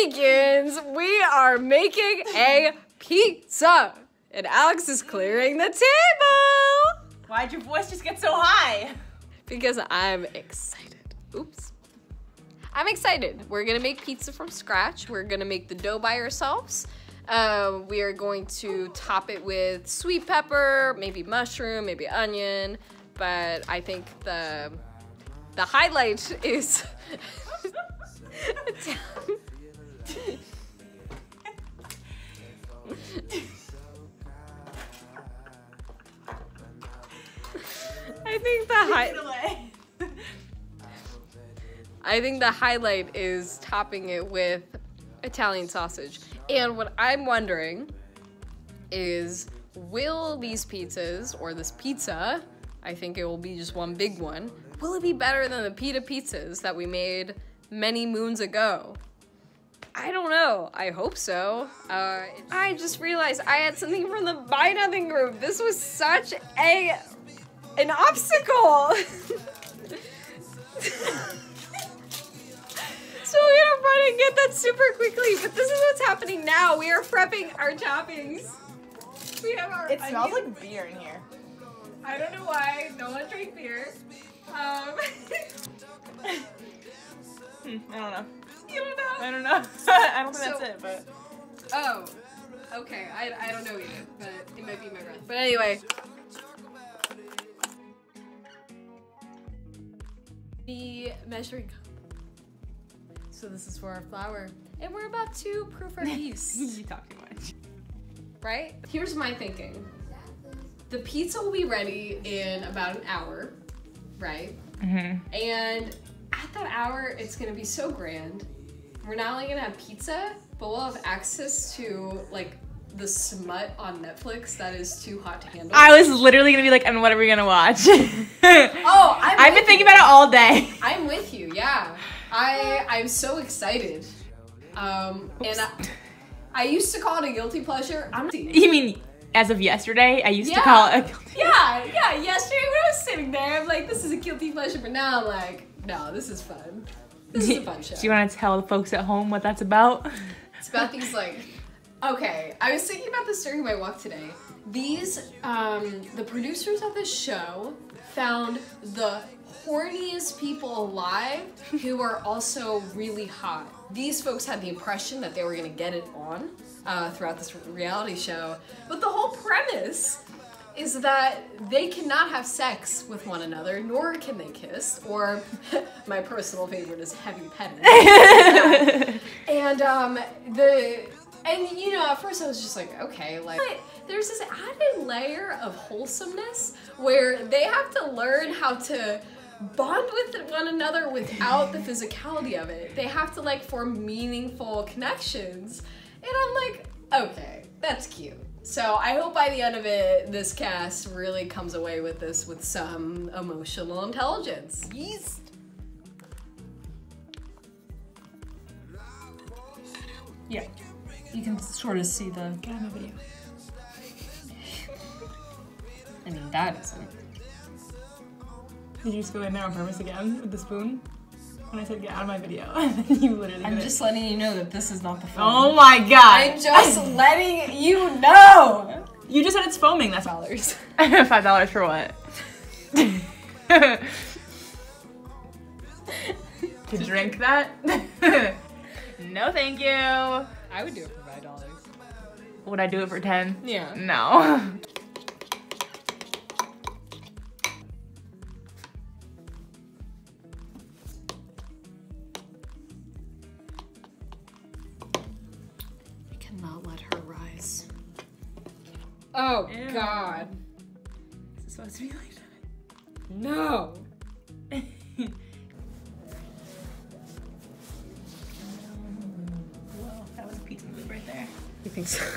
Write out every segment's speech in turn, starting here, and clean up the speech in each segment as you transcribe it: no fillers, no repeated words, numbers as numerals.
begins. We are making a pizza. And Alex is clearing the table. Why'd your voice just get so high? Because I'm excited. Oops. I'm excited. We're gonna make pizza from scratch. We're gonna make the dough by ourselves. We are going to top it with sweet pepper, maybe mushroom, maybe onion. But I think the highlight is I think the highlight is topping it with Italian sausage. And what I'm wondering is, will these pizzas, or this pizza, I think it will be just one big one, will it be better than the pita pizzas that we made many moons ago? I don't know. I hope so. I just realized I had something from the Buy Nothing group. This was such an obstacle. So we're gonna run and get that super quickly, but this is what's happening now. We are prepping our toppings. We have our It smells like beer in here. I don't know why. Don't want to drink beer. I don't know. You don't know? I don't know. I don't think that's it, but. Oh, okay. I don't know either, but it might be my breath. But anyway. The measuring cup. So this is for our flour. And we're about to proof our yeast. You talk too much. Right? Here's my thinking. The pizza will be ready in about an hour, right? Mm-hmm. And at that hour, it's gonna be so grand. We're not only gonna have pizza, but we'll have access to like the smut on Netflix that is too hot to handle. I was literally gonna be like, and what are we gonna watch? Oh, I've been thinking about it all day. I'm with you, yeah. I'm so excited. And I used to call it a guilty pleasure. You mean as of yesterday? I used to call it a guilty pleasure. Yeah, yesterday when I was sitting there, I'm like, this is a guilty pleasure, but now I'm like, no, this is fun. This is a fun show. Do you want to tell the folks at home what that's about? It's about these okay, I was thinking about this during my walk today. These, the producers of this show found the horniest people alive who are also really hot. These folks had the impression that they were gonna get it on throughout this reality show, but the whole premise is that they cannot have sex with one another, nor can they kiss, or my personal favorite is heavy petting. And you know, at first I was just like, okay, like, but there's this added layer of wholesomeness where they have to learn how to bond with one another without the physicality of it. They have to like form meaningful connections. And I'm like, okay, that's cute. So I hope by the end of it, this cast really comes away with this with some emotional intelligence. Yeast. Yeah, you can sort of see the gamma video. I mean, that isn't. Did you just go in there on purpose again with the spoon? When I said get out of my video, you literally I'm just letting you know that this is not the phone. Oh my god! I'm just letting you know! You just said it's foaming, that's $5. $5 for what? To drink that? No thank you. I would do it for $5. Would I do it for 10? Yeah. No. Cannot let her rise. Oh, Ew. God. Is it supposed to be like that? No. Well, that was a pizza move right there. You think so?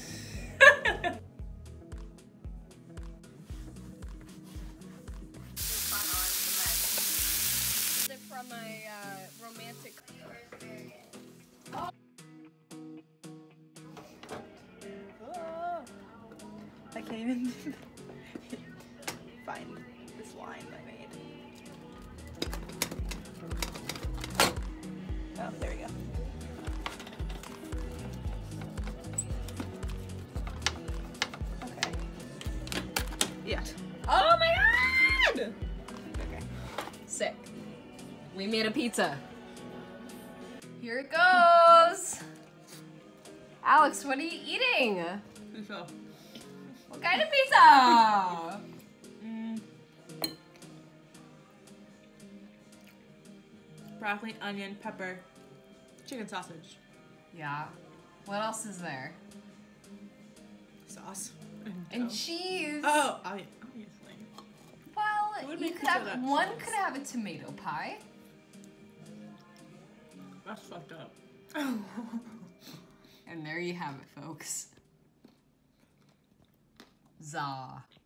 From my romantic. I can't even find this line I made. Oh, there we go. Yeah. Oh my god! Okay. Sick. We made a pizza. Here it goes. Alex, what are you eating? Pizza. What kind of pizza? Broccoli, onion, pepper, chicken sausage, Yeah. What else is there? sauce, And dough. cheese. Oh, obviously. Well, would you make could pizza have without one. cheese? Could have a tomato pie. That's fucked up. And there you have it, folks. Za.